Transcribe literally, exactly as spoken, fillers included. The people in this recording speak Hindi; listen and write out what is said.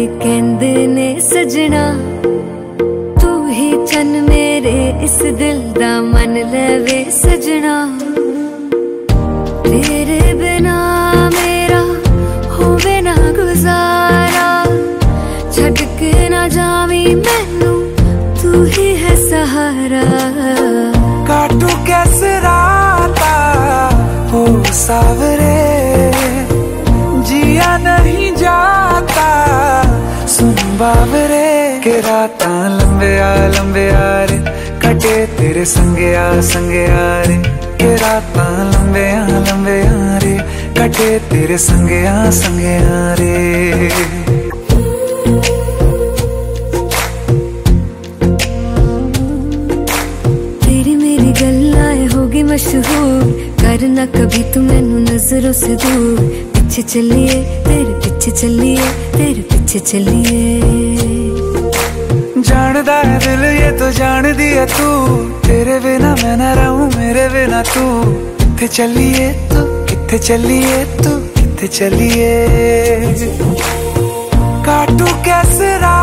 कहंदे ने सजना तू ही चन मेरे इस दिल दा मन लेवे सजना तेरे बिना मेरा होवे ना गुजारा छड़ के ना जावी मैनू तू ही है सहारा काटू कैसे राता हो सावरे जिया नहीं जाता सुन बावरे के रातां लंबिया लंबिया रे कटे तेरे संगया संगया रे के रातां लंबिया लंबिया रे कटे तेरे संगया संगया रे तेरी मेरी गल्लाएं होगी मशहूर करना कभी तू मैनू नजरों से दूर पीछे चलिए तेरे पीछे चलिए तेरे पीछे चलिए जानदा है दिल ये तो जान दिया तू तेरे बिना मैं ना रहूं मेरे बिना तू किथे चलिए तू किथे चलिए तू किथे चलिए काटू कैसे